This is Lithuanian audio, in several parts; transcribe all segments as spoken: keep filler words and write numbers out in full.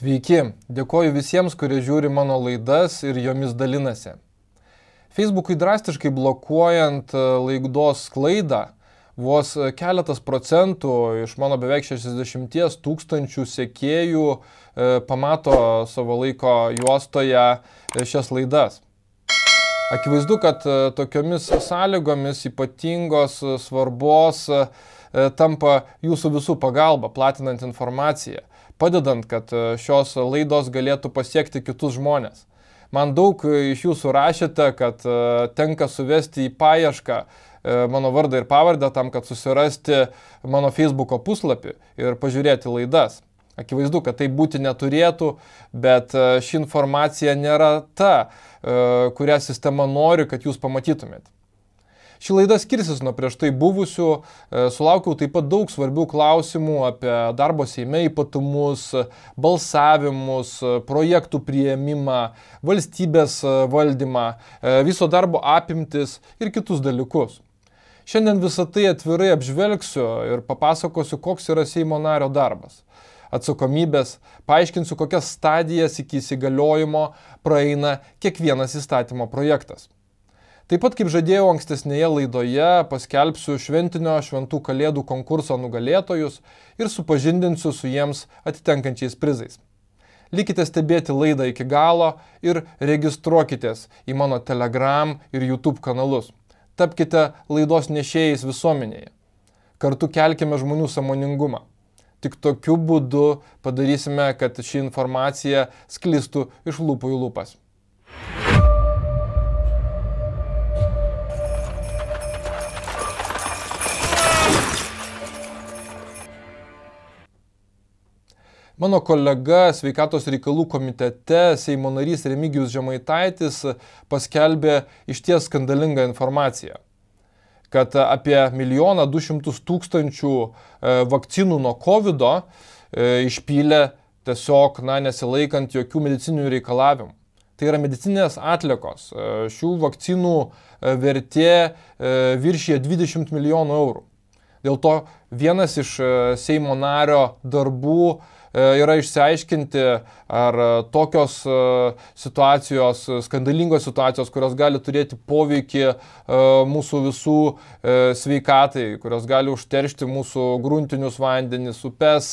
Sveiki, dėkoju visiems, kurie žiūri mano laidas ir jomis dalinasi. Facebook'ui drastiškai blokuojant laidos sklaidą, vos keletas procentų iš mano beveik šešiasdešimties tūkstančių sekėjų pamato savo laiko juostoje šias laidas. Akivaizdu, kad tokiomis sąlygomis ypatingos svarbos tampa jūsų visų pagalba, platinant informaciją, padedant, kad šios laidos galėtų pasiekti kitus žmonės. Man daug iš jūsų rašėte, kad tenka suvesti į paiešką mano vardą ir pavardę tam, kad susirasti mano Facebook'o puslapį ir pažiūrėti laidas. Akivaizdu, kad tai būti neturėtų, bet ši informacija nėra ta, kurią sistema nori, kad jūs pamatytumėte. Ši laida skirsis nuo prieš tai buvusių, sulaukiau taip pat daug svarbių klausimų apie darbo Seime ypatumus, balsavimus, projektų priėmimą, valstybės valdymą, viso darbo apimtis ir kitus dalykus. Šiandien visą tai atvirai apžvelgsiu ir papasakosiu, koks yra Seimo nario darbas. Atsakomybės, paaiškinsiu, kokias stadijas iki įsigaliojimo praeina kiekvienas įstatymo projektas. Taip pat, kaip žadėjau ankstesnėje laidoje, paskelbsiu šventinio šventų kalėdų konkurso nugalėtojus ir supažindinsiu su jiems atitenkančiais prizais. Likite stebėti laidą iki galo ir registruokitės į mano Telegram ir YouTube kanalus. Tapkite laidos nešėjais visuomenėje. Kartu kelkime žmonių sąmoningumą. Tik tokiu būdu padarysime, kad ši informacija sklistų iš lūpų į lūpas. Mano kolega Sveikatos reikalų komitete, Seimo narys Remigijus Žemaitaitis, paskelbė išties skandalingą informaciją, kad apie milijoną du šimtus tūkstančių vakcinų nuo kovido išpylė tiesiog na, nesilaikant jokių medicininių reikalavimų. Tai yra medicinės atliekos. Šių vakcinų vertė viršija dvidešimt milijonų eurų. Dėl to vienas iš Seimo nario darbų yra išsiaiškinti, ar tokios situacijos, skandalingos situacijos, kurios gali turėti poveikį mūsų visų sveikatai, kurios gali užteršti mūsų gruntinius vandenis, upes,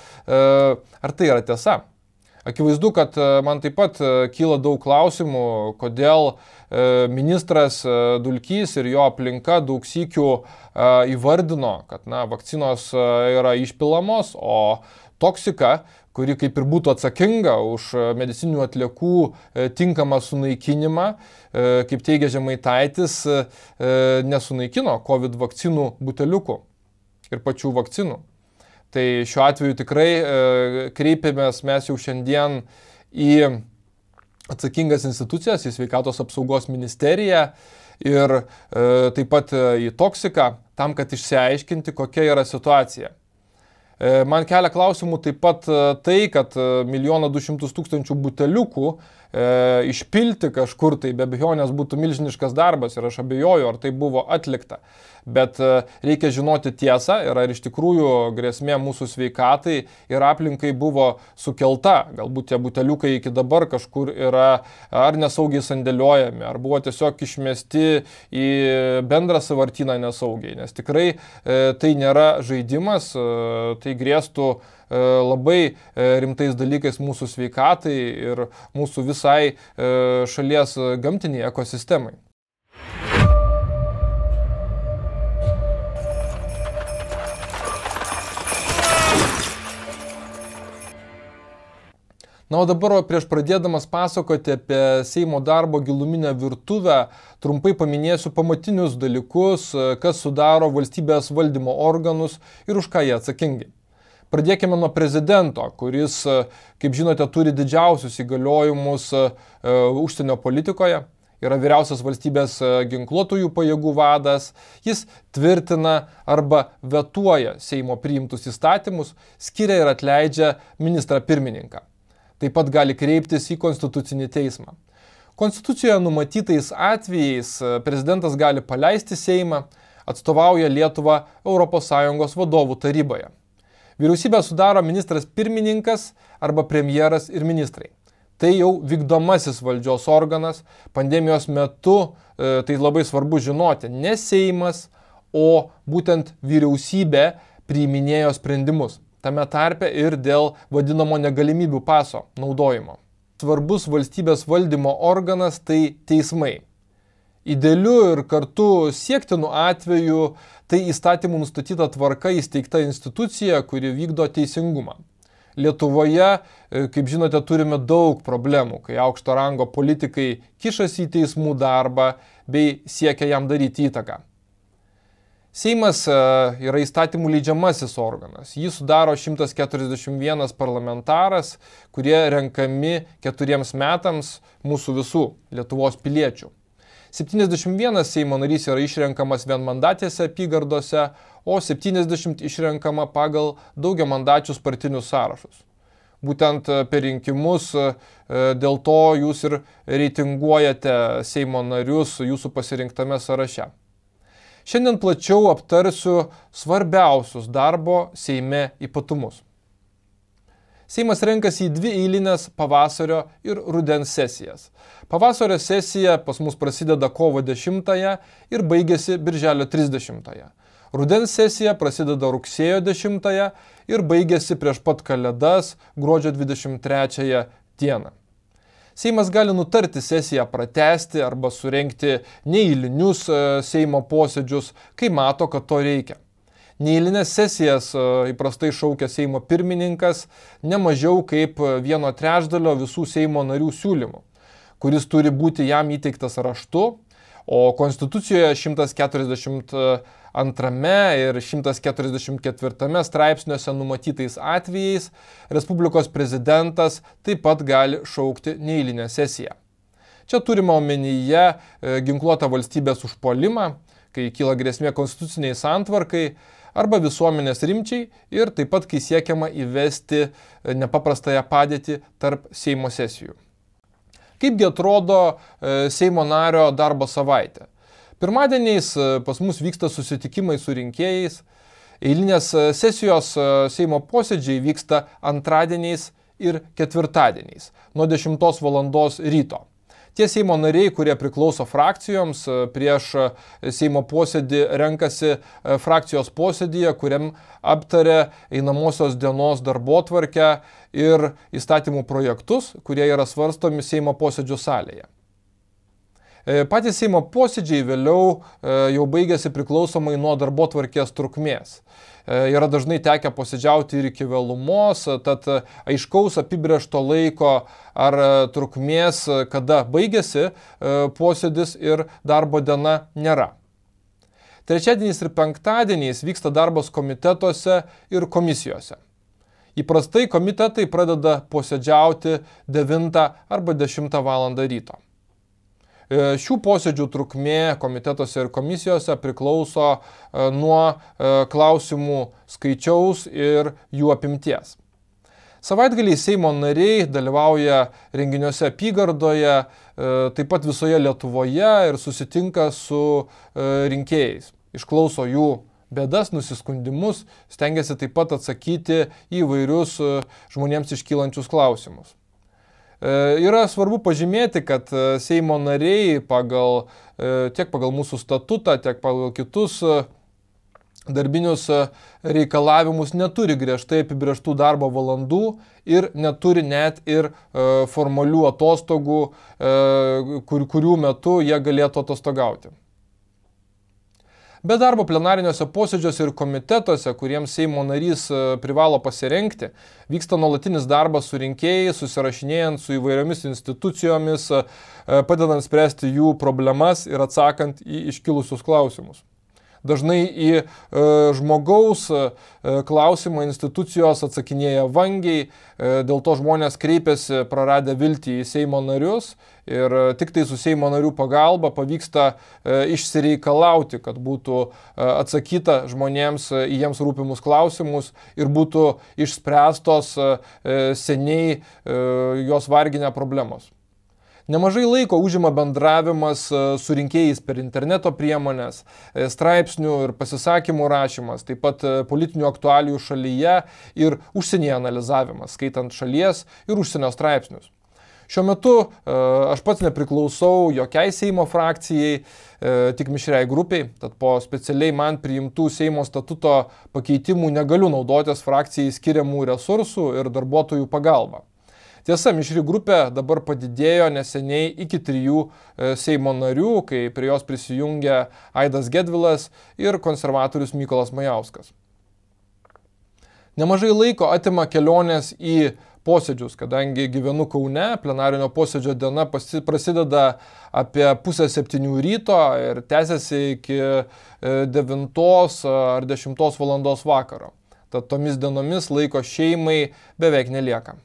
ar tai yra tiesa? Akivaizdu, kad man taip pat kyla daug klausimų, kodėl ministras Dulkys ir jo aplinka daug sykių įvardino, kad na, vakcinos yra išpilamos, o toksika, kuri kaip ir būtų atsakinga už medicininių atliekų tinkamą sunaikinimą, kaip teigia Žemaitaitis, nesunaikino COVID vakcinų buteliukų ir pačių vakcinų. Tai šiuo atveju tikrai kreipiamės mes jau šiandien į atsakingas institucijas, į Sveikatos apsaugos ministeriją ir taip pat į toksiką, tam, kad išsiaiškinti, kokia yra situacija. Man kelia klausimų taip pat tai, kad milijoną du šimtus tūkstančių buteliukų e, išpilti kažkur tai be abejonės būtų milžiniškas darbas ir aš abejoju, ar tai buvo atlikta. Bet e, reikia žinoti tiesą ir ar iš tikrųjų grėsmė mūsų sveikatai ir aplinkai buvo sukelta. Galbūt tie buteliukai iki dabar kažkur yra ar nesaugiai sandėliojami, ar buvo tiesiog išmesti į bendrą sąvartyną nesaugiai. Nes tikrai e, tai nėra žaidimas, e, tai grėstų labai rimtais dalykais mūsų sveikatai ir mūsų visai šalies gamtiniai ekosistemai. Na, o dabar prieš pradėdamas pasakoti apie Seimo darbo giluminę virtuvę, trumpai paminėsiu pamatinius dalykus, kas sudaro valstybės valdymo organus ir už ką jie atsakingi. Pradėkime nuo prezidento, kuris, kaip žinote, turi didžiausius įgaliojimus užsienio politikoje, yra vyriausias valstybės ginkluotųjų pajėgų vadas, jis tvirtina arba vetuoja Seimo priimtus įstatymus, skiria ir atleidžia ministrą pirmininką. Taip pat gali kreiptis į Konstitucinį teismą. Konstitucijoje numatytais atvejais prezidentas gali paleisti Seimą, atstovauja Lietuvą Europos Sąjungos vadovų taryboje. Vyriausybę sudaro ministras pirmininkas arba premjeras ir ministrai. Tai jau vykdomasis valdžios organas, pandemijos metu, e, tai labai svarbu žinoti, ne Seimas, o būtent vyriausybė priiminėjo sprendimus, tame tarpe ir dėl vadinamo negalimybių paso naudojimo. Svarbus valstybės valdymo organas tai teismai. Idealiu ir kartu siektinu atveju tai įstatymų nustatyta tvarka įsteigta institucija, kuri vykdo teisingumą. Lietuvoje, kaip žinote, turime daug problemų, kai aukšto rango politikai kišasi į teismų darbą bei siekia jam daryti įtaką. Seimas yra įstatymų leidžiamasis organas. Jį sudaro šimtas keturiasdešimt vienas parlamentaras, kurie renkami keturiems metams mūsų visų Lietuvos piliečių. septyniasdešimt vienas Seimo narys yra išrenkamas vienmandatėse apygardose, o septyniasdešimt išrenkama pagal daugiamandačius partinius sąrašus. Būtent per rinkimus dėl to jūs ir reitinguojate Seimo narius jūsų pasirinktame sąraše. Šiandien plačiau aptarsiu svarbiausius darbo Seime ypatumus. Seimas renkasi į dvi eilinės pavasario ir rudens sesijas. Pavasario sesija pas mus prasideda kovo dešimtąją ir baigėsi birželio trisdešimtąją. Rudens sesija prasideda rugsėjo dešimtąją ir baigėsi prieš pat Kalėdas gruodžio dvidešimt trečiąją dieną. Seimas gali nutarti sesiją pratęsti arba surengti neeilinius Seimo posėdžius, kai mato, kad to reikia. Neeilinės sesijas įprastai šaukia Seimo pirmininkas ne mažiau kaip vieno trečdalio visų Seimo narių siūlymų, kuris turi būti jam įteiktas raštu, o Konstitucijoje šimtas keturiasdešimt antrame ir šimtas keturiasdešimt ketvirtame straipsniuose numatytais atvejais Respublikos prezidentas taip pat gali šaukti neeilinę sesiją. Čia turime omenyje ginkluotą valstybės užpuolimą, kai kyla grėsmė konstituciniai santvarkai, arba visuomenės rimčiai ir taip pat, kai siekiama įvesti nepaprastąją padėtį tarp Seimo sesijų. Kaipgi atrodo Seimo nario darbo savaitė? Pirmadieniais pas mus vyksta susitikimai su rinkėjais, eilinės sesijos Seimo posėdžiai vyksta antradieniais ir ketvirtadieniais nuo dešimtos valandos ryto. Tie Seimo nariai, kurie priklauso frakcijoms, prieš Seimo posėdį renkasi frakcijos posėdyje, kuriam aptarė einamosios dienos darbotvarkę ir įstatymų projektus, kurie yra svarstomi Seimo posėdžių salėje. Patys Seimo posėdžiai vėliau jau baigėsi priklausomai nuo darbotvarkės trukmės. Yra dažnai tekę posėdžiauti ir iki vėlumos, tad aiškaus apibrėžto laiko ar trukmės, kada baigėsi posėdis ir darbo diena, nėra. Trečiadieniais ir penktadieniais vyksta darbas komitetuose ir komisijose. Įprastai komitetai pradeda posėdžiauti devintą arba dešimtą valandą ryto. Šių posėdžių trukmė komitetuose ir komisijose priklauso nuo klausimų skaičiaus ir jų apimties. Savaitgaliais Seimo nariai dalyvauja renginiuose apygardoje, taip pat visoje Lietuvoje ir susitinka su rinkėjais. Išklauso jų bėdas, nusiskundimus, stengiasi taip pat atsakyti į įvairius žmonėms iškylančius klausimus. Yra svarbu pažymėti, kad Seimo nariai pagal, tiek pagal mūsų statutą, tiek pagal kitus darbinius reikalavimus neturi griežtai apibrėžtų darbo valandų ir neturi net ir formalių atostogų, kur, kurių metu jie galėtų atostogauti. Be darbo plenariniuose posėdžiuose ir komitetuose, kuriems Seimo narys privalo pasirengti, vyksta nuolatinis darbas su rinkėjais, susirašinėjant su įvairiomis institucijomis, padedant spręsti jų problemas ir atsakant į iškilusius klausimus. Dažnai į e, žmogaus e, klausimą institucijos atsakinėja vangiai, e, dėl to žmonės kreipiasi praradę viltį į Seimo narius ir e, tik tai su Seimo narių pagalba pavyksta e, išsireikalauti, kad būtų e, atsakyta žmonėms e, į jiems rūpimus klausimus ir būtų išspręstos e, seniai e, jos varginę problemos. Nemažai laiko užima bendravimas su rinkėjais per interneto priemonės, straipsnių ir pasisakymų rašymas, taip pat politinių aktualijų šalyje ir užsienyje analizavimas, skaitant šalies ir užsienio straipsnius. Šiuo metu aš pats nepriklausau jokiai Seimo frakcijai, tik mišriai grupiai, tad po specialiai man priimtų Seimo statuto pakeitimų negaliu naudotis frakcijai skiriamų resursų ir darbuotojų pagalba. Tiesa, mišri grupė dabar padidėjo neseniai iki trijų Seimo narių, kai prie jos prisijungė Aidas Gedvilas ir konservatorius Mykolas Majauskas. Nemažai laiko atima kelionės į posėdžius, kadangi gyvenu Kaune, plenarinio posėdžio diena prasideda apie pusę septynių ryto ir tęsiasi iki devintos ar dešimtos valandos vakaro. Tad tomis dienomis laiko šeimai beveik nelieka.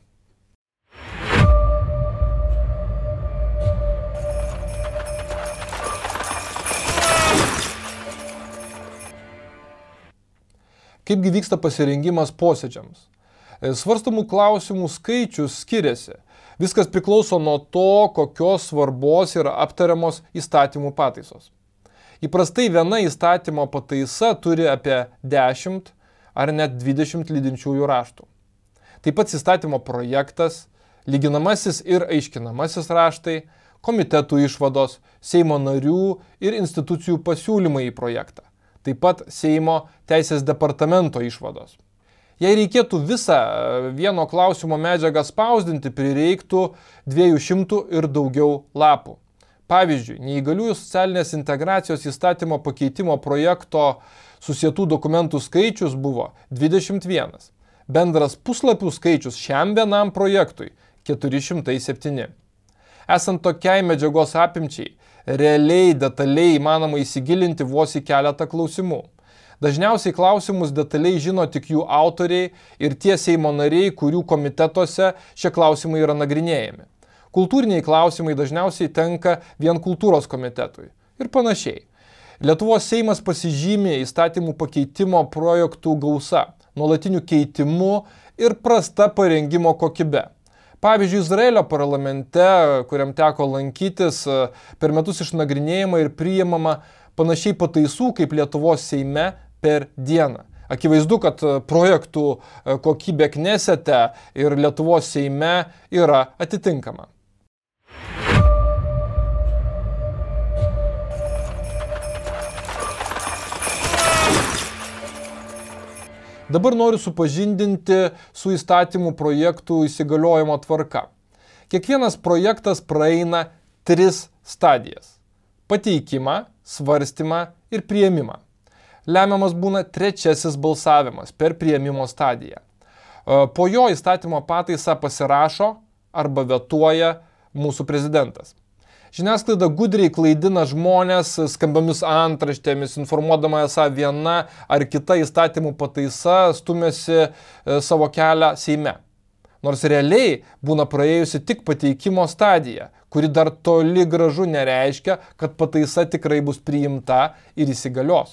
Kaipgi vyksta pasirengimas posėdžiams? Svarstamų klausimų skaičius skiriasi. Viskas priklauso nuo to, kokios svarbos yra aptariamos įstatymų pataisos. Įprastai viena įstatymo pataisa turi apie dešimt ar net dvidešimt lydinčiųjų raštų. Taip pat įstatymo projektas, lyginamasis ir aiškinamasis raštai, komitetų išvados, Seimo narių ir institucijų pasiūlymai į projektą. Taip pat Seimo teisės departamento išvados. Jei reikėtų visą vieno klausimo medžiagą spausdinti, prireiktų dviejų šimtų ir daugiau lapų. Pavyzdžiui, neįgaliųjų socialinės integracijos įstatymo pakeitimo projekto susietų dokumentų skaičius buvo dvidešimt vienas. Bendras puslapių skaičius šiam vienam projektui keturi šimtai septyni. Esant tokiai medžiagos apimčiai, realiai detaliai įmanoma įsigilinti vos į keletą klausimų. Dažniausiai klausimus detaliai žino tik jų autoriai ir tie Seimo nariai, kurių komitetuose šie klausimai yra nagrinėjami. Kultūriniai klausimai dažniausiai tenka vien kultūros komitetui ir panašiai. Lietuvos Seimas pasižymė įstatymų pakeitimo projektų gausa, nuolatiniu keitimu ir prasta parengimo kokybe. Pavyzdžiui, Izraelio parlamente, kuriam teko lankytis, per metus išnagrinėjama ir priimama panašiai pataisų kaip Lietuvos Seime per dieną. Akivaizdu, kad projektų kokybė Knesete ir Lietuvos Seime yra atitinkama. Dabar noriu supažindinti su įstatymų projektų įsigaliojimo tvarka. Kiekvienas projektas praeina tris stadijas – pateikimą, svarstymą ir priėmimą. Lemiamas būna trečiasis balsavimas per priėmimo stadiją. Po jo įstatymo pataisą pasirašo arba vetuoja mūsų prezidentas. Žiniasklaida gudriai klaidina žmonės skambiomis antraštėmis, informuodama esą viena ar kita įstatymų pataisa stumėsi savo kelią Seime. Nors realiai būna praėjusi tik pateikimo stadija, kuri dar toli gražu nereiškia, kad pataisa tikrai bus priimta ir įsigalios.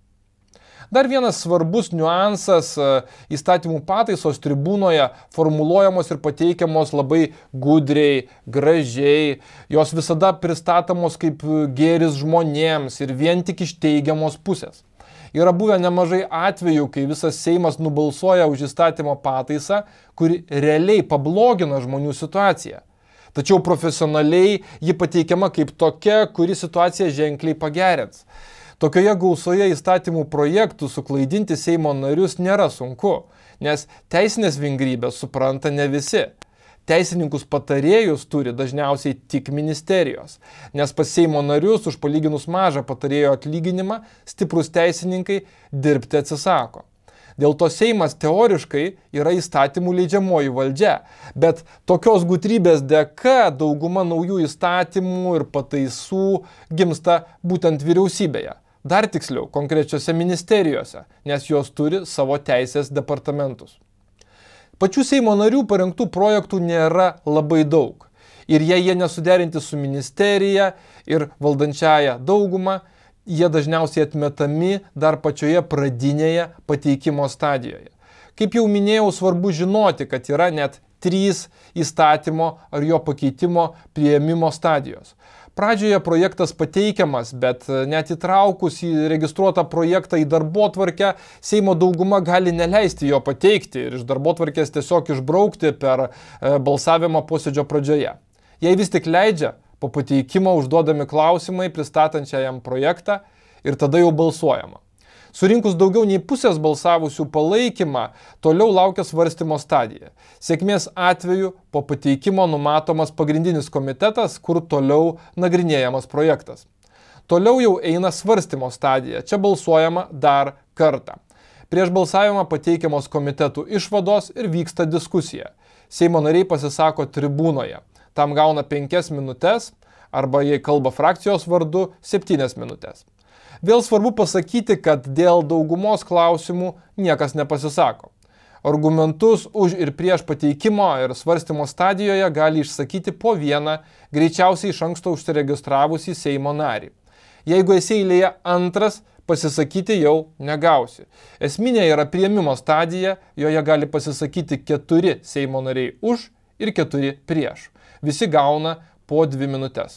Dar vienas svarbus niuansas – įstatymų pataisos tribūnoje formuluojamos ir pateikiamos labai gudriai, gražiai, jos visada pristatomos kaip gėris žmonėms ir vien tik iš teigiamos pusės. Yra buvę nemažai atvejų, kai visas Seimas nubalsuoja už įstatymo pataisą, kuri realiai pablogina žmonių situaciją. Tačiau profesionaliai ji pateikiama kaip tokia, kuri situaciją ženkliai pagerins. Tokioje gausoje įstatymų projektų suklaidinti Seimo narius nėra sunku, nes teisinės vingrybės supranta ne visi. Teisininkus patarėjus turi dažniausiai tik ministerijos, nes pas Seimo narius už palyginus mažą patarėjo atlyginimą stiprus teisininkai dirbti atsisako. Dėl to Seimas teoriškai yra įstatymų leidžiamoji valdžia, bet tokios gudrybės dėka dauguma naujų įstatymų ir pataisų gimsta būtent vyriausybėje. Dar tiksliau, konkrečiose ministerijose, nes jos turi savo teisės departamentus. Pačių Seimo narių parengtų projektų nėra labai daug. Ir jei jie nesuderinti su ministerija ir valdančiaja dauguma, jie dažniausiai atmetami dar pačioje pradinėje pateikimo stadijoje. Kaip jau minėjau, svarbu žinoti, kad yra net trys įstatymo ar jo pakeitimo priėmimo stadijos. Pradžioje projektas pateikiamas, bet net įtraukus į registruotą projektą į darbotvarkę, Seimo dauguma gali neleisti jo pateikti ir iš darbotvarkės tiesiog išbraukti per balsavimą posėdžio pradžioje. Jei vis tik leidžia, po pateikimo užduodami klausimai pristatančiajam projektą ir tada jau balsuojama. Surinkus daugiau nei pusės balsavusių palaikymą, toliau laukia svarstymo stadija. Sėkmės atveju po pateikimo numatomas pagrindinis komitetas, kur toliau nagrinėjamas projektas. Toliau jau eina svarstymo stadija, čia balsuojama dar kartą. Prieš balsavimą pateikiamos komitetų išvados ir vyksta diskusija. Seimo nariai pasisako tribūnoje. Tam gauna penkias minutės arba jei kalba frakcijos vardu septynias minutės. Vėl svarbu pasakyti, kad dėl daugumos klausimų niekas nepasisako. Argumentus už ir prieš pateikimo ir svarstymo stadijoje gali išsakyti po vieną, greičiausiai iš anksto užsiregistravusį Seimo narį. Jeigu esi eilėje antras, pasisakyti jau negausi. Esminė yra priėmimo stadija, joje gali pasisakyti keturi Seimo nariai už ir keturi prieš. Visi gauna po dvi minutės.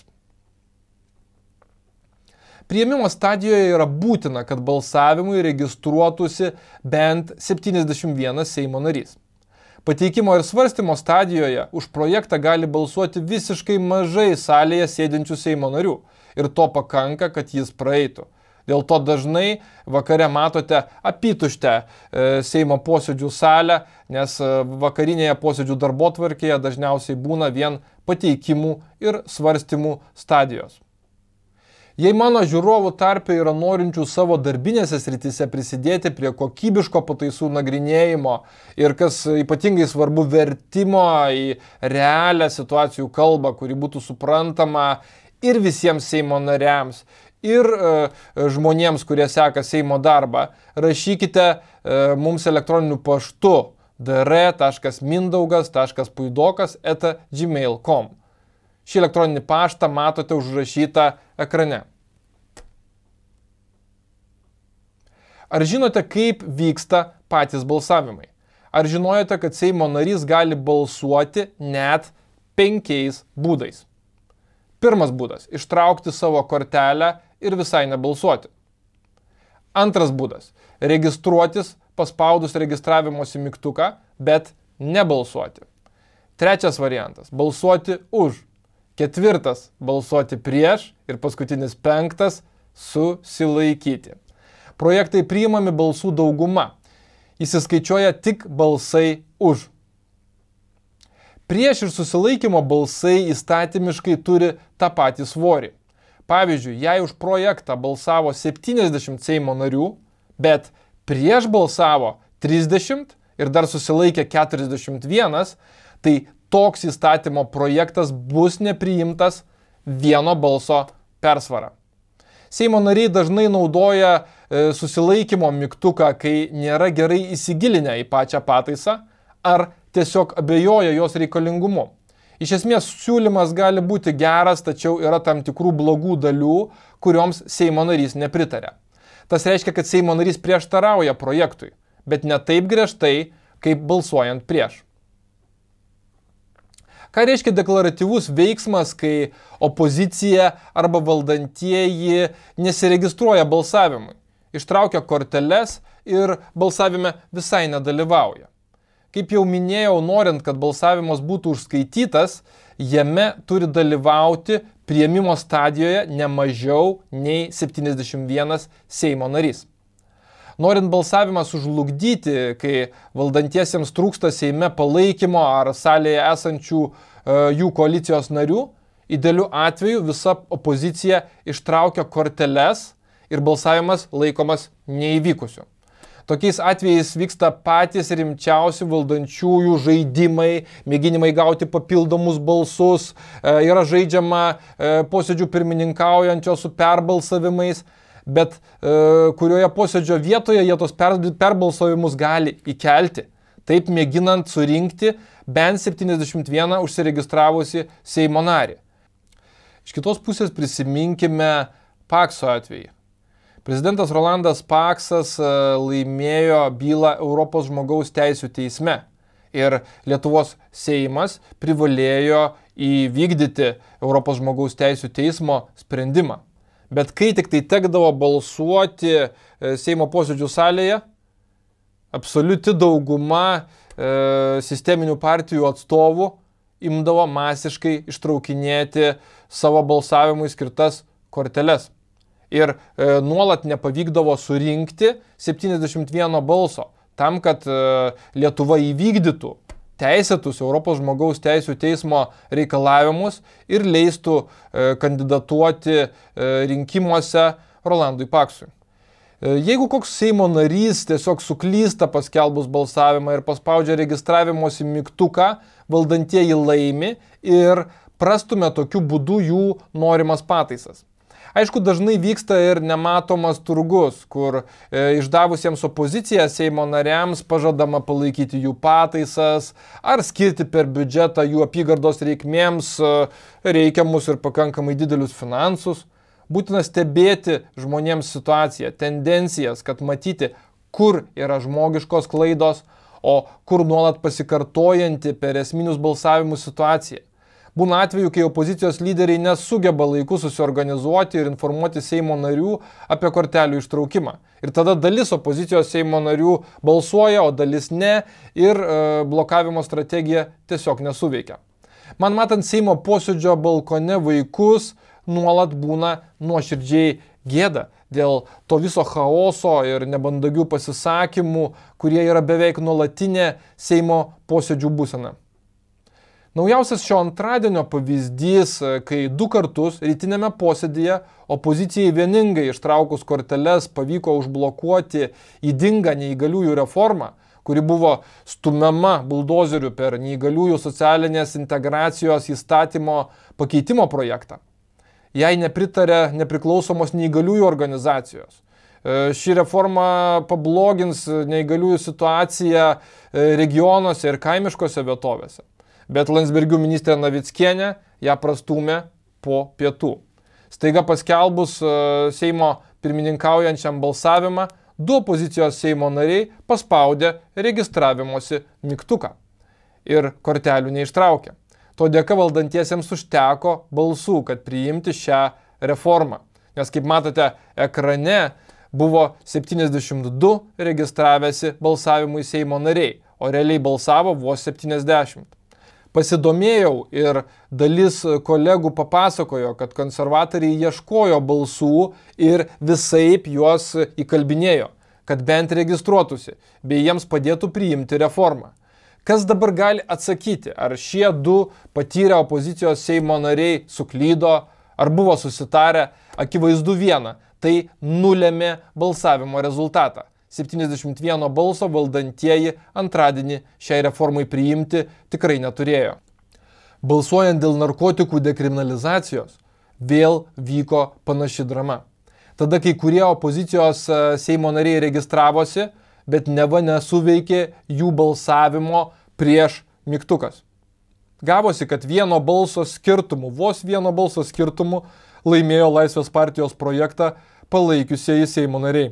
Priėmimo stadijoje yra būtina, kad balsavimui registruotųsi bent septyniasdešimt vienas Seimo narys. Pateikimo ir svarstymo stadijoje už projektą gali balsuoti visiškai mažai salėje sėdinčių Seimo narių ir to pakanka, kad jis praeitų. Dėl to dažnai vakare matote apytuštę Seimo posėdžių salę, nes vakarinėje posėdžių darbotvarkėje dažniausiai būna vien pateikimų ir svarstymų stadijos. Jei mano žiūrovų tarpe yra norinčių savo darbinėse srityse prisidėti prie kokybiško pataisų nagrinėjimo ir kas ypatingai svarbu vertimo į realią situacijų kalbą, kuri būtų suprantama ir visiems Seimo nariams, ir e, žmonėms, kurie seka Seimo darbą, rašykite e, mums elektroniniu paštu dr taškas mindaugas taškas puidokas eta gmail taškas com. Šį elektroninį paštą matote užrašytą ekrane. Ar žinote, kaip vyksta patys balsavimai? Ar žinojote, kad Seimo narys gali balsuoti net penkiais būdais? Pirmas būdas – ištraukti savo kortelę ir visai nebalsuoti. Antras būdas – registruotis paspaudus registravimosi mygtuką, bet nebalsuoti. Trečias variantas – balsuoti už. Ketvirtas – balsuoti prieš ir paskutinis penktas – susilaikyti. Projektai priimami balsų dauguma. Įsiskaičiuoja tik balsai už. Prieš ir susilaikymo balsai įstatymiškai turi tą patį svorį. Pavyzdžiui, jei už projektą balsavo septyniasdešimt Seimo narių, bet prieš balsavo trisdešimt ir dar susilaikė keturiasdešimt vienas, tai toks įstatymo projektas bus nepriimtas vieno balso persvara. Seimo nariai dažnai naudoja e, susilaikymo mygtuką, kai nėra gerai įsigilinę į pačią pataisą ar tiesiog abejoja jos reikalingumu. Iš esmės siūlymas gali būti geras, tačiau yra tam tikrų blogų dalių, kurioms Seimo narys nepritarė. Tas reiškia, kad Seimo narys prieštarauja projektui, bet ne taip griežtai, kaip balsuojant prieš. Ką reiškia deklaratyvus veiksmas, kai opozicija arba valdantieji nesiregistruoja balsavimui, ištraukia korteles ir balsavime visai nedalyvauja? Kaip jau minėjau, norint, kad balsavimas būtų užskaitytas, jame turi dalyvauti priėmimo stadijoje ne mažiau nei septyniasdešimt vienas Seimo narys. Norint balsavimą sužlugdyti, kai valdantiesiems trūksta Seime palaikymo ar salėje esančių e, jų koalicijos narių, idealiu atveju visa opozicija ištraukia korteles ir balsavimas laikomas neįvykusiu. Tokiais atvejais vyksta patys rimčiausi valdančiųjų žaidimai, mėginimai gauti papildomus balsus, e, yra žaidžiama e, posėdžių pirmininkaujančio su perbalsavimais, bet e, kurioje posėdžio vietoje jie tos per, perbalsavimus gali įkelti, taip mėginant surinkti bent septyniasdešimt vieną užsiregistravusi Seimo narį. Iš kitos pusės prisiminkime Pakso atvejį. Prezidentas Rolandas Paksas laimėjo bylą Europos žmogaus teisių teisme Ir Lietuvos Seimas privalėjo įvykdyti Europos žmogaus teisų teismo sprendimą. Bet kai tik tai tekdavo balsuoti Seimo posėdžių salėje, absoliuti dauguma e, sisteminių partijų atstovų imdavo masiškai ištraukinėti savo balsavimui skirtas korteles. Ir e, nuolat nepavykdavo surinkti septyniasdešimt vieno balso tam, kad e, Lietuva įvykdytų teisėtus Europos žmogaus teisų teismo reikalavimus ir leistų e, kandidatuoti e, rinkimuose Rolandui Paksui. E, jeigu koks Seimo narys tiesiog suklysta paskelbus balsavimą ir paspaudžia registravimosi mygtuką, valdantieji laimi ir prastumia tokiu būdu jų norimas pataisas. Aišku, dažnai vyksta ir nematomas turgus, kur e, išdavusiems opoziciją Seimo nariams pažadama palaikyti jų pataisas ar skirti per biudžetą jų apygardos reikmėms e, reikiamus ir pakankamai didelius finansus. Būtina stebėti žmonėms situaciją, tendencijas, kad matyti, kur yra žmogiškos klaidos, o kur nuolat pasikartojanti per esminius balsavimus situacija. Būna atveju, kai opozicijos lyderiai nesugeba laiku susiorganizuoti ir informuoti Seimo narių apie kortelių ištraukimą. Ir tada dalis opozicijos Seimo narių balsuoja, o dalis ne ir e, blokavimo strategija tiesiog nesuveikia. Man matant Seimo posėdžio balkone vaikus, nuolat būna nuoširdžiai gėda dėl to viso chaoso ir nebandagių pasisakymų, kurie yra beveik nuolatinė Seimo posėdžių būsena. Naujausias šio antradienio pavyzdys, kai du kartus rytinėme posėdėje opozicijai vieningai ištraukus korteles pavyko užblokuoti ydingą neįgaliųjų reformą, kuri buvo stumiama buldozeriu per neįgaliųjų socialinės integracijos įstatymo pakeitimo projektą. Jai nepritarė nepriklausomos neįgaliųjų organizacijos. Ši reforma pablogins neįgaliųjų situaciją regionuose ir kaimiškose vietovėse. Bet Landsbergių ministrė Navickienė ją prastūmė po pietų. Staiga paskelbus Seimo pirmininkaujančiam balsavimą, du opozicijos Seimo nariai paspaudė registravimosi mygtuką ir kortelių neištraukė. To dėka valdantiesiems užteko balsų, kad priimti šią reformą. Nes kaip matote, ekrane buvo septyniasdešimt du registravęsi balsavimui Seimo nariai, o realiai balsavo vos septyniasdešimt. Pasidomėjau ir dalis kolegų papasakojo, kad konservatoriai ieškojo balsų ir visaip juos įkalbinėjo, kad bent registruotųsi, bei jiems padėtų priimti reformą. Kas dabar gali atsakyti, ar šie du patyrę opozicijos Seimo nariai suklydo, ar buvo susitarę? Akivaizdu viena, tai nulėmė balsavimo rezultatą. septyniasdešimt vieno balso valdantieji antradienį šiai reformai priimti tikrai neturėjo. Balsuojant dėl narkotikų dekriminalizacijos vėl vyko panaši drama. Tada kai kurie opozicijos Seimo nariai registravosi, bet neva nesuveikė jų balsavimo prieš mygtukas. Gavosi, kad vieno balso skirtumu, vos vieno balso skirtumu laimėjo Laisvės partijos projektą palaikiusieji Seimo nariai.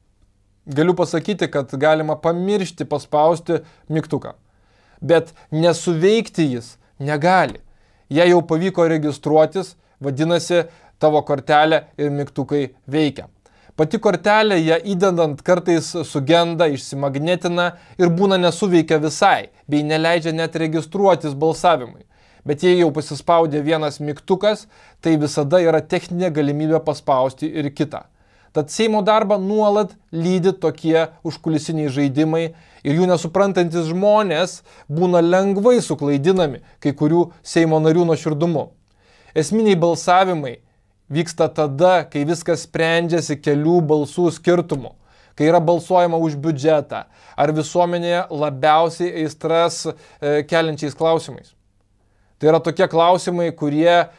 Galiu pasakyti, kad galima pamiršti paspausti mygtuką, bet nesuveikti jis negali. Jei jau pavyko registruotis, vadinasi, tavo kortelė ir mygtukai veikia. Pati kortelė, ją įdedant, kartais sugenda, išsimagnetina ir būna nesuveikia visai, bei neleidžia net registruotis balsavimui. Bet jei jau pasispaudė vienas mygtukas, tai visada yra techninė galimybė paspausti ir kitą. Tad Seimo darbą nuolat lydi tokie užkulisiniai žaidimai ir jų nesuprantantis žmonės būna lengvai suklaidinami kai kurių Seimo narių nuoširdumu. Esminiai balsavimai vyksta tada, kai viskas sprendžiasi kelių balsų skirtumu, kai yra balsuojama už biudžetą ar visuomenėje labiausiai aistras e, keliančiais klausimais. Tai yra tokie klausimai, kurie e,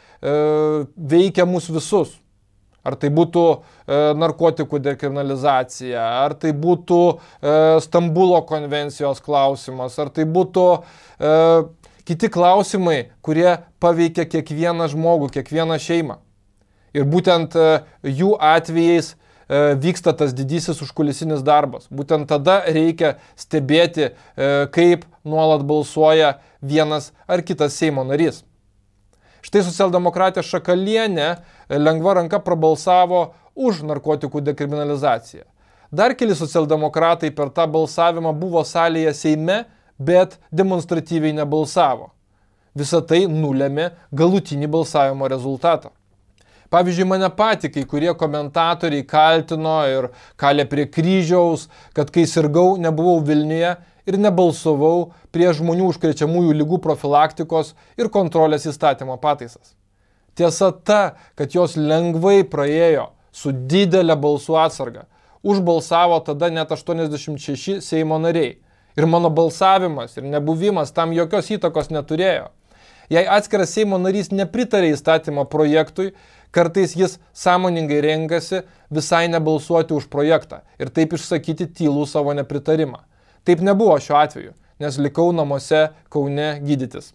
veikia mus visus. Ar tai būtų e, narkotikų dekriminalizacija, ar tai būtų e, Stambulo konvencijos klausimas, ar tai būtų e, kiti klausimai, kurie paveikia kiekvieną žmogų, kiekvieną šeimą. Ir būtent e, jų atvejais vyksta tas didysis užkulisinis darbas. Būtent tada reikia stebėti, kaip nuolat balsuoja vienas ar kitas Seimo narys. Štai socialdemokratė Šakalienė lengva ranka prabalsavo už narkotikų dekriminalizaciją. Dar keli socialdemokratai per tą balsavimą buvo salėje Seime, bet demonstratyviai nebalsavo. Visą tai nulėmė galutinį balsavimo rezultatą. Pavyzdžiui, mane patį kai kurie komentatoriai kaltino ir kalė prie kryžiaus, kad kai sirgau, nebuvau Vilniuje ir nebalsavau prieš žmonių užkrečiamųjų ligų profilaktikos ir kontrolės įstatymo pataisas. Tiesa ta, kad jos lengvai praėjo su didelė balsų atsarga. Užbalsavo tada net aštuoniasdešimt šeši Seimo nariai. Ir mano balsavimas ir nebuvimas tam jokios įtakos neturėjo. Jei atskiras Seimo narys nepritarė įstatymo projektui, kartais jis sąmoningai renkasi visai nebalsuoti už projektą ir taip išsakyti tylų savo nepritarimą. Taip nebuvo šiuo atveju, nes likau namuose Kaune gydytis.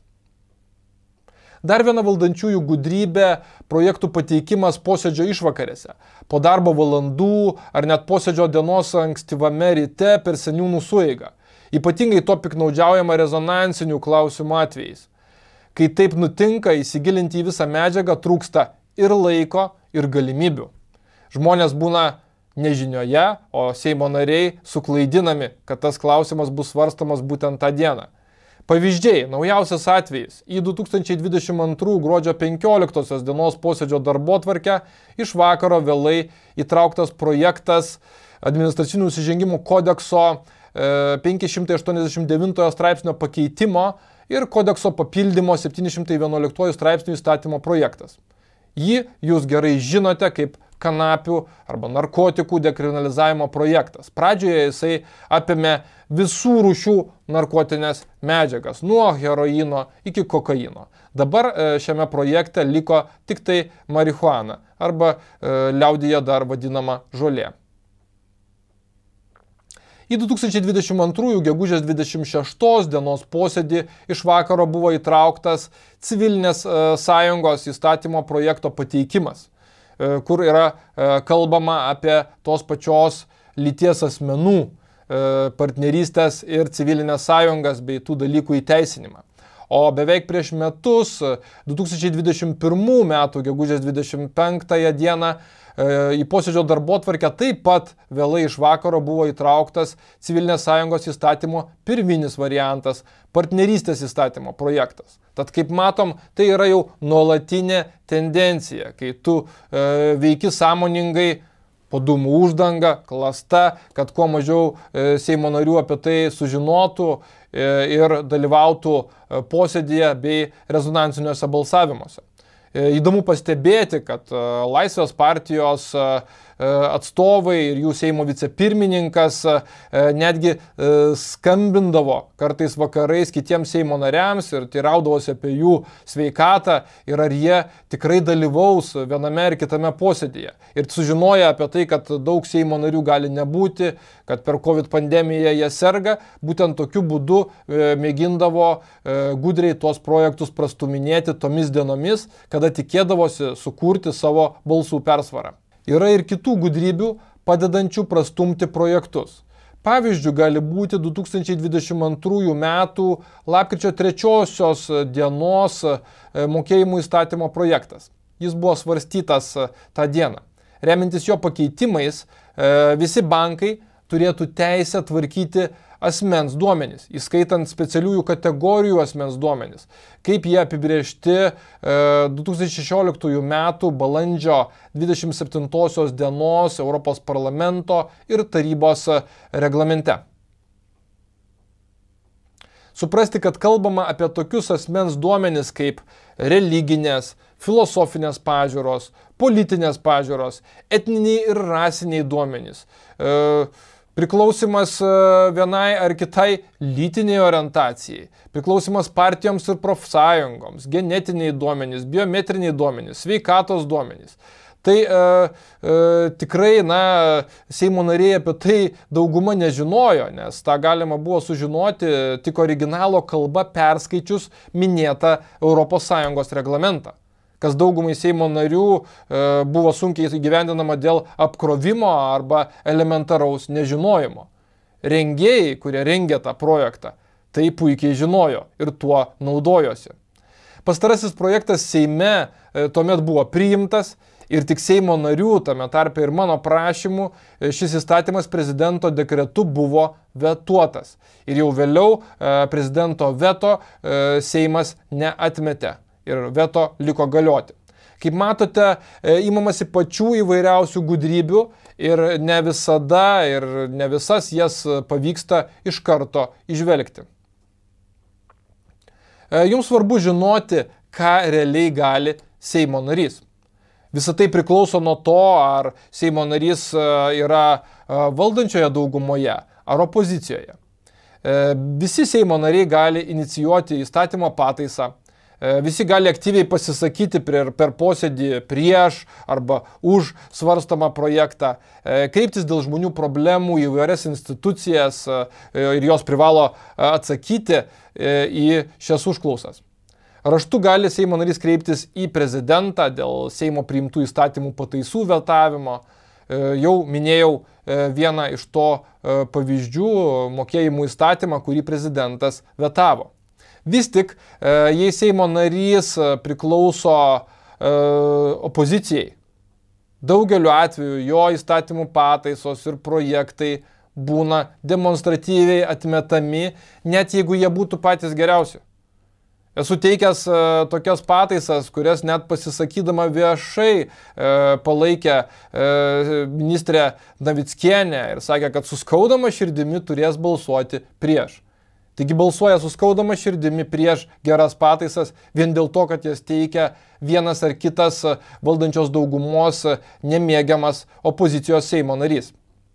Dar viena valdančiųjų gudrybė – projektų pateikimas posėdžio išvakarėse, po darbo valandų ar net posėdžio dienos ankstyvame ryte per seniūnų sueigą. Ypatingai to piknaudžiaujama rezonansinių klausimų atvejais. Kai taip nutinka, įsigilinti į visą medžiagą trūksta ir laiko, ir galimybių. Žmonės būna nežinioje, o Seimo nariai suklaidinami, kad tas klausimas bus svarstamas būtent tą dieną. Pavyzdžiai, naujausias atvejis. Į du tūkstančiai dvidešimt antrų gruodžio penkioliktosios dienos posėdžio darbotvarkę iš vakaro vėlai įtrauktas projektas administracinių nusižengimų kodekso penki šimtai aštuoniasdešimt devintojo straipsnio pakeitimo ir kodekso papildymo septyni šimtai vienuoliktojo straipsnio įstatymo projektas. Jį jūs gerai žinote kaip kanapių arba narkotikų dekriminalizavimo projektas. Pradžioje jisai apėmė visų rūšių narkotinės medžiagas, nuo heroino iki kokaino. Dabar šiame projekte liko tik tai marihuana arba liaudyje dar vadinama žolė. Į du tūkstančiai dvidešimt antrųjų gegužės dvidešimt šeštos dienos posėdį iš vakaro buvo įtrauktas civilinės sąjungos įstatymo projekto pateikimas, kur yra kalbama apie tos pačios lyties asmenų partnerystės ir civilinės sąjungas bei tų dalykų įteisinimą. O beveik prieš metus, du tūkstančiai dvidešimt pirmų metų gegužės dvidešimt penktąją dieną, į posėdžio darbotvarkę taip pat vėlai iš vakaro buvo įtrauktas civilinės sąjungos įstatymo pirminis variantas, partnerystės įstatymo projektas. Tad kaip matom, tai yra jau nuolatinė tendencija, kai tu e, veiki sąmoningai po dūmų uždanga, klasta, kad kuo mažiau e, Seimo narių apie tai sužinotų e, ir dalyvautų e, posėdėje bei rezonansiniuose balsavimuose. Įdomu pastebėti, kad Laisvės partijos atstovai ir jų Seimo vicepirmininkas netgi skambindavo kartais vakarais kitiems Seimo nariams ir teiraudavosi apie jų sveikatą ir ar jie tikrai dalyvaus viename ar kitame posėdėje. Ir sužinoję apie tai, kad daug Seimo narių gali nebūti, kad per COVID pandemiją jie serga, būtent tokiu būdu mėgindavo gudriai tuos projektus prastuminėti tomis dienomis, kada tikėdavosi sukurti savo balsų persvarą. Yra ir kitų gudrybių, padedančių prastumti projektus. Pavyzdžiui, gali būti du tūkstančiai dvidešimt antrųjų metų lapkričio trečiosios dienos mokėjimų įstatymo projektas. Jis buvo svarstytas tą dieną. Remintis jo pakeitimais, visi bankai turėtų teisę tvarkyti asmens duomenys, įskaitant specialiųjų kategorijų asmens duomenys, kaip jie apibrėžti e, du tūkstančiai šešioliktųjų metų balandžio dvidešimt septintosios dienos Europos parlamento ir tarybos reglamente. Suprasti, kad kalbama apie tokius asmens duomenys kaip religinės, filosofinės pažiūros, politinės pažiūros, etniniai ir rasiniai duomenys, e, priklausimas vienai ar kitai lytiniai orientacijai, priklausimas partijoms ir profsąjungoms, genetiniai duomenys, biometriniai duomenys, sveikatos duomenys. Tai e, e, tikrai, na, Seimo nariai apie tai dauguma nežinojo, nes tą galima buvo sužinoti tik originalo kalba perskaičius minėtą Europos Sąjungos reglamentą. kas daugumai Seimo narių e, buvo sunkiai įgyvendinama dėl apkrovimo arba elementaraus nežinojimo. Rengėjai, kurie rengė tą projektą, tai puikiai žinojo ir tuo naudojosi. Pastarasis projektas Seime e, tuomet buvo priimtas ir tik Seimo narių, tame tarpe ir mano prašymu, e, šis įstatymas prezidento dekretu buvo vetuotas. Ir jau vėliau e, prezidento veto e, Seimas neatmetė ir veto liko galioti. Kaip matote, e, įmamasi pačių įvairiausių gudrybių ir ne visada ir ne visas jas pavyksta iš karto įžvelgti. Jums svarbu žinoti, ką realiai gali Seimo narys. Visą tai priklauso nuo to, ar Seimo narys yra valdančioje daugumoje ar opozicijoje. Visi Seimo nariai gali inicijuoti įstatymo pataisą. Visi gali aktyviai pasisakyti per, per posėdį prieš arba už svarstamą projektą, kreiptis dėl žmonių problemų į įvairias institucijas ir jos privalo atsakyti į šias užklausas. Raštu gali Seimo narys kreiptis į prezidentą dėl Seimo priimtų įstatymų pataisų vetavimo. Jau minėjau vieną iš to pavyzdžių mokėjimų įstatymą, kurį prezidentas vetavo. Vis tik, jei Seimo narys priklauso opozicijai, daugeliu atveju jo įstatymų pataisos ir projektai būna demonstratyviai atmetami, net jeigu jie būtų patys geriausi. Esu teikęs tokias pataisas, kurias net pasisakydama viešai palaikė ministrė Navickienė ir sakė, kad suskaudama širdimi turės balsuoti prieš. Taigi balsuoja suskaudama širdimi prieš geras pataisas vien dėl to, kad jas teikia vienas ar kitas valdančios daugumos nemėgiamas opozicijos Seimo narys.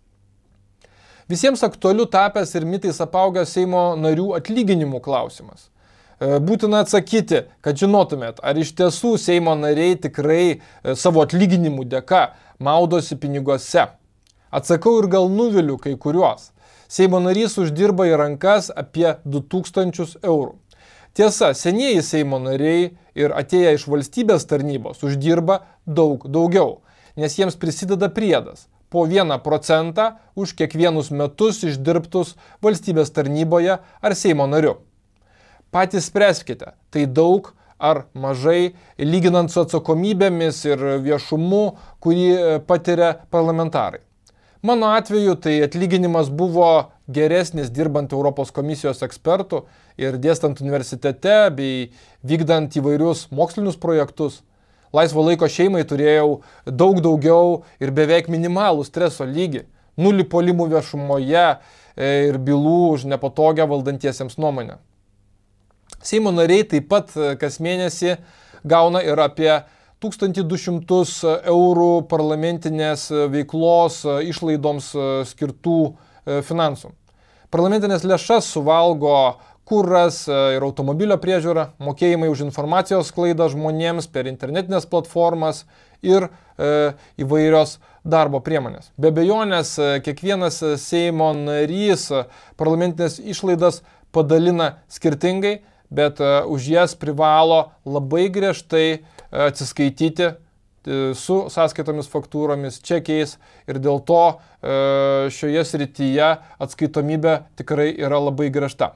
Visiems aktualiu tapęs ir mitais apaugęs Seimo narių atlyginimų klausimas. Būtina atsakyti, kad žinotumėt, ar iš tiesų Seimo nariai tikrai savo atlyginimų dėka maudosi piniguose. Atsakau ir gal nuviliu kai kuriuos. Seimo narys uždirba į rankas apie du tūkstančius eurų. Tiesa, senieji Seimo nariai ir atėję iš valstybės tarnybos uždirba daug daugiau, nes jiems prisideda priedas po vieną procentą už kiekvienus metus išdirbtus valstybės tarnyboje ar Seimo nariu. Patys spręskite, tai daug ar mažai, lyginant su atsakomybėmis ir viešumu, kurį patiria parlamentarai. Mano atveju tai atlyginimas buvo geresnis dirbant Europos komisijos ekspertų ir dėstant universitete bei vykdant įvairius mokslinius projektus. Laisvo laiko šeimai turėjau daug daugiau ir beveik minimalų streso lygį, nulį puolimų viešumoje ir bylų už nepatogią valdantiesiems nuomonę. Seimo nariai taip pat kas mėnesį gauna ir apie tūkstantį du šimtus eurų parlamentinės veiklos išlaidoms skirtų finansų. Parlamentinės lėšas suvalgo kuras ir automobilio priežiūra, mokėjimai už informacijos sklaidą žmonėms per internetinės platformas ir e, įvairios darbo priemonės. Be abejonės, kiekvienas Seimo narys parlamentinės išlaidas padalina skirtingai, bet už jas privalo labai griežtai atsiskaityti su sąskaitomis, faktūromis, čekiais ir dėl to šioje srityje atskaitomybė tikrai yra labai griežta.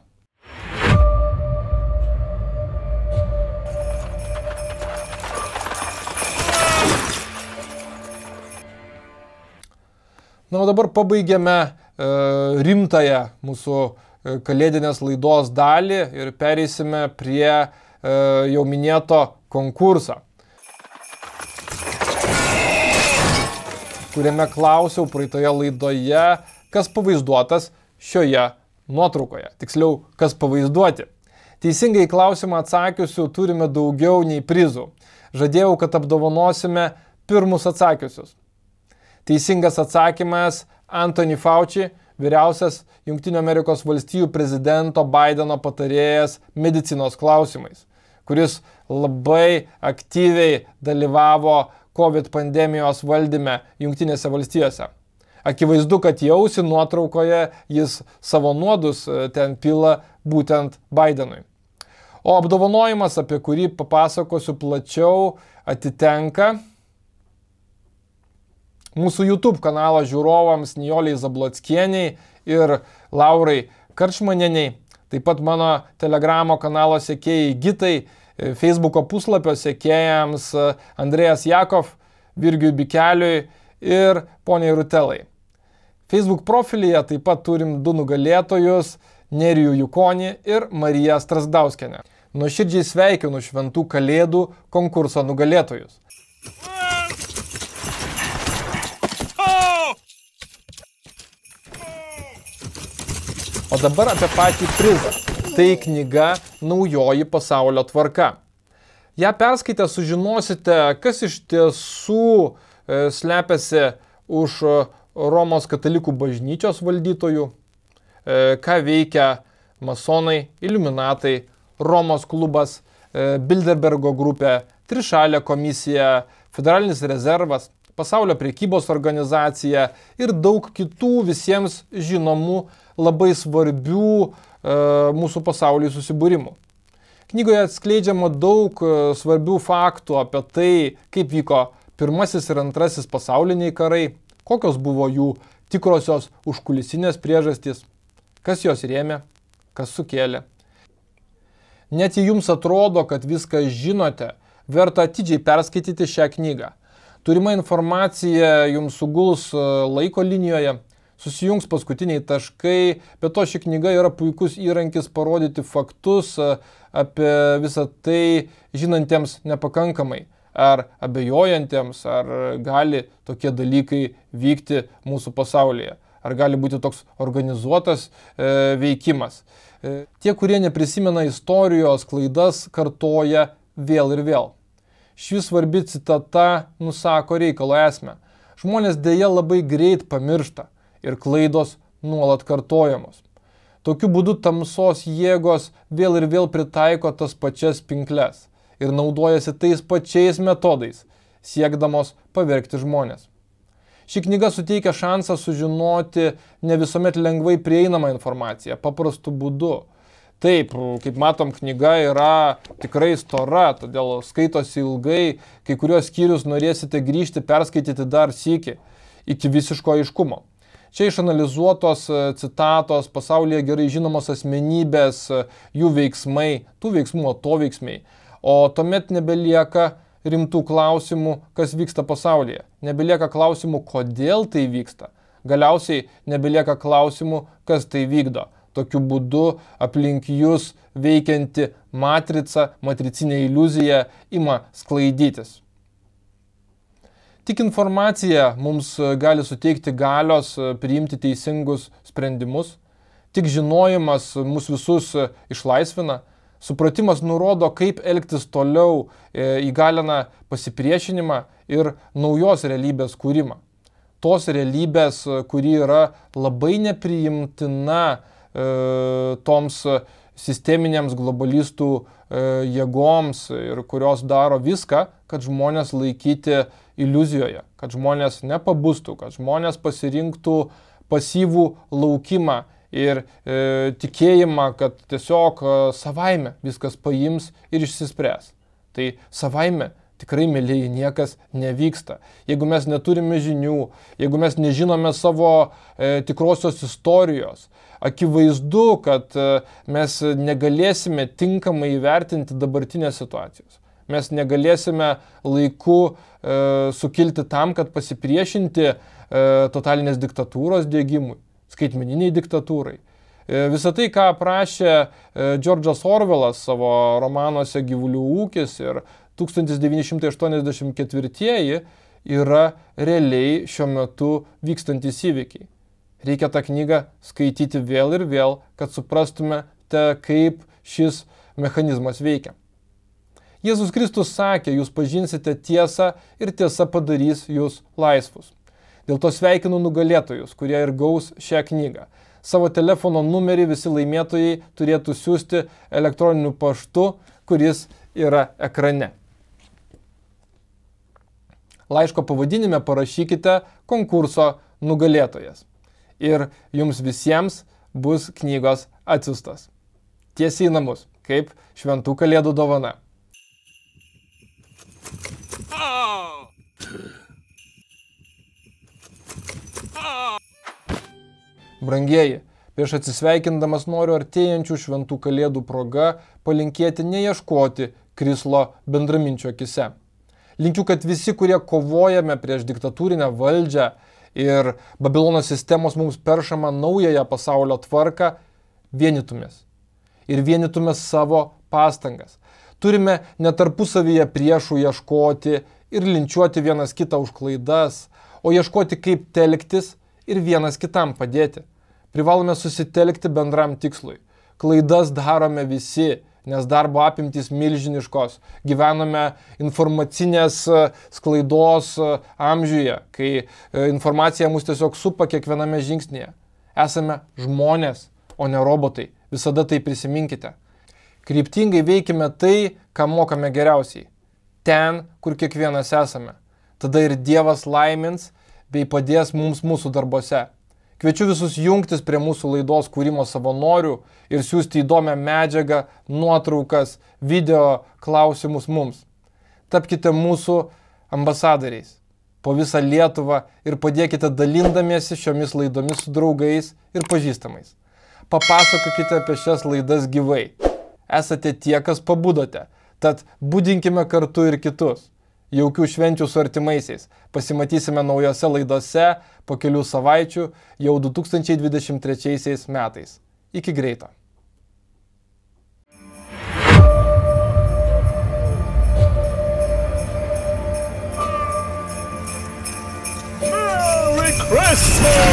Na, o dabar pabaigėme rimtąją mūsų kalėdinės laidos dalį ir pereisime prie e, jau minėto konkurso, kuriame klausiau praeitoje laidoje, kas pavaizduotas šioje nuotraukoje. Tiksliau, kas pavaizduoti. Teisingai į klausimą atsakiusių turime daugiau nei prizų. Žadėjau, kad apdovanosime pirmus atsakiusius. Teisingas atsakymas Anthony Fauci, vyriausias Jungtinių Amerikos valstijų prezidento Bideno patarėjas medicinos klausimais, kuris labai aktyviai dalyvavo COVID pandemijos valdyme Jungtinėse valstijose. Akivaizdu, kad į ausį nuotraukoje jis savo nuodus ten pila būtent Bidenui. O apdovanojimas, apie kurį papasakosiu plačiau, atitenka mūsų YouTube kanalo žiūrovams Nijolei Zablockieniai ir Laurai Karčmanieniai, taip pat mano Telegramo kanalo sekėjai Gitai, Facebooko puslapio sekėjams Andrėjas Jakov, Virgiui Bikeliui ir poniai Rutelai. Facebook profilyje taip pat turim du nugalėtojus, Nerijų Jukonį ir Mariją Strazdauskienę. Nuoširdžiai sveikinu šventų kalėdų konkurso nugalėtojus. O dabar apie patį prizą. Tai knyga Naujoji pasaulio tvarka. Ja perskaitę sužinosite, kas iš tiesų e, slepiasi už Romos katalikų bažnyčios valdytojų, e, ką veikia masonai, iliuminatai, Romos klubas, e, Bilderbergo grupė, Trišalė komisija, Federalinis rezervas, Pasaulio prekybos organizacija ir daug kitų visiems žinomų labai svarbių e, mūsų pasauliui susibūrimų. Knygoje atskleidžiama daug svarbių faktų apie tai, kaip vyko pirmasis ir antrasis pasauliniai karai, kokios buvo jų tikrosios užkulisinės priežastys, kas jos rėmė, kas sukėlė. Net jei jums atrodo, kad viską žinote, verta atidžiai perskaityti šią knygą. Turima informacija jums suguls laiko linijoje, susijungs paskutiniai taškai, bet to ši knyga yra puikus įrankis parodyti faktus apie visą tai žinantiems nepakankamai, ar abejojantiems, ar gali tokie dalykai vykti mūsų pasaulyje, ar gali būti toks organizuotas e, veikimas. E, tie, kurie neprisimena istorijos, klaidas kartoja vėl ir vėl. Ši svarbi citata nusako reikalo esmę. Žmonės dėja labai greit pamiršta ir klaidos nuolat kartojamos. Tokiu būdu tamsos jėgos vėl ir vėl pritaiko tas pačias pinkles ir naudojasi tais pačiais metodais, siekdamos pavergti žmonės. Ši knyga suteikia šansą sužinoti ne visuomet lengvai prieinamą informaciją, paprastu būdu. Taip, kaip matom, knyga yra tikrai stora, todėl skaitosi ilgai, kai kuriuos skyrius norėsite grįžti, perskaityti dar sykį, iki visiško aiškumo. Čia išanalizuotos citatos, pasaulyje gerai žinomos asmenybės, jų veiksmai, tų veiksmų atoveiksmiai, o tuomet nebelieka rimtų klausimų, kas vyksta pasaulyje. Nebelieka klausimų, kodėl tai vyksta. Galiausiai nebelieka klausimų, kas tai vykdo. Tokiu būdu aplink jūs veikianti matrica, matricinė iliuzija ima sklaidytis. Tik informacija mums gali suteikti galios priimti teisingus sprendimus. Tik žinojimas mus visus išlaisvina. Supratimas nurodo, kaip elgtis toliau, įgalina pasipriešinimą ir naujos realybės kūrimą. Tos realybės, kuri yra labai nepriimtina toms sisteminėms globalistų jėgoms ir kurios daro viską, kad žmonės laikyti iliuzijoje, kad žmonės nepabustų, kad žmonės pasirinktų pasyvų laukimą ir e, tikėjimą, kad tiesiog e, savaime viskas paims ir išsispręs. Tai savaime tikrai, mėlyji, niekas nevyksta. Jeigu mes neturime žinių, jeigu mes nežinome savo e, tikrosios istorijos, akivaizdu, kad e, mes negalėsime tinkamai įvertinti dabartinės situacijos. Mes negalėsime laiku e, sukilti tam, kad pasipriešinti e, totalinės diktatūros diegimui, skaitmeniniai diktatūrai. E, visą tai, ką aprašė e, Džordžas Orvelas savo romanuose Gyvulių ūkis ir tūkstantis devyni šimtai aštuoniasdešimt ketvirtieji, yra realiai šiuo metu vykstantys įvykiai. Reikia tą knygą skaityti vėl ir vėl, kad suprastumėte, kaip šis mechanizmas veikia. Jėzus Kristus sakė, jūs pažinsite tiesą ir tiesa padarys jūs laisvus. Dėl to sveikinu nugalėtojus, kurie ir gaus šią knygą. Savo telefono numerį visi laimėtojai turėtų siųsti elektroniniu paštu, kuris yra ekrane. Laiško pavadinime parašykite konkurso nugalėtojas. Ir jums visiems bus knygos atsiųstos. Tiesiai į namus, kaip šventų kalėdų dovana. Brangieji, prieš atsisveikindamas noriu artėjančių šventų kalėdų proga palinkėti neieškoti krislo bendraminčio akise. Linkiu, kad visi, kurie kovojame prieš diktatūrinę valdžią ir Babilono sistemos mums peršamą naująją pasaulio tvarką, vienytumės. Ir vienytumės savo pastangas. Turime netarpusavyje priešų ieškoti ir linčiuoti vienas kitą už klaidas, o ieškoti kaip telktis ir vienas kitam padėti. Privalome susitelkti bendram tikslui. Klaidas darome visi, nes darbo apimtys milžiniškos. Gyvename informacinės sklaidos amžiuje, kai informacija mus tiesiog supa kiekviename žingsnyje. Esame žmonės, o ne robotai. Visada tai prisiminkite. Kryptingai veikime tai, ką mokame geriausiai. Ten, kur kiekvienas esame. Tada ir Dievas laimins bei padės mums mūsų darbuose. Kviečiu visus jungtis prie mūsų laidos kūrimo savanorių ir siųsti įdomią medžiagą, nuotraukas, video, klausimus mums. Tapkite mūsų ambasadoriais po visą Lietuvą ir padėkite dalindamiesi šiomis laidomis su draugais ir pažįstamais. Papasakokite apie šias laidas gyvai. Esate tie, kas pabudote, tad budinkime kartu ir kitus. Jaukių švenčių su artimaisiais. Pasimatysime naujose laidose po kelių savaičių jau du tūkstančiai dvidešimt trečiaisiais metais. Iki greito. Merry Christmas!